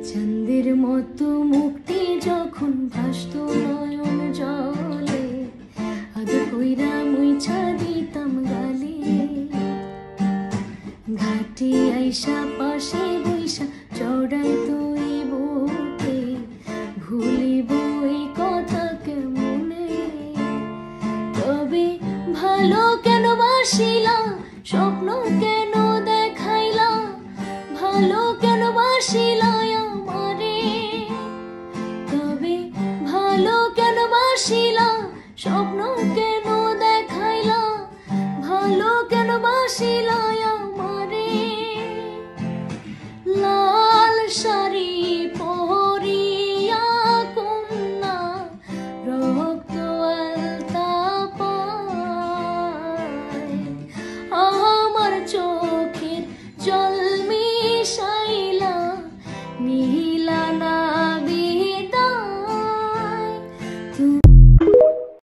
চাঁদের মতো মুক্তি যখন ভাসত নয়ন জলে, আদর কইরা মুইছা দিতাম গালে। ঘাটে আইসা পাশে বইসা চড়াইতো এই বুকে, ভুলিব এই কথা কেমনে। তবে ভালো কেন বাসিলা, স্বপ্ন কেন দেখাইলা, ভালো কেন বাসিলা আমারে। তবে ভালো কেন বাসিলা, স্বপ্ন কেন দেখাইলা, ভালো কেন বাসিলা আমারে। লাল শাড়ি পরিয়া কন্যা রক্ত আলতা পায়, আমার চোখের জল মিশাইলা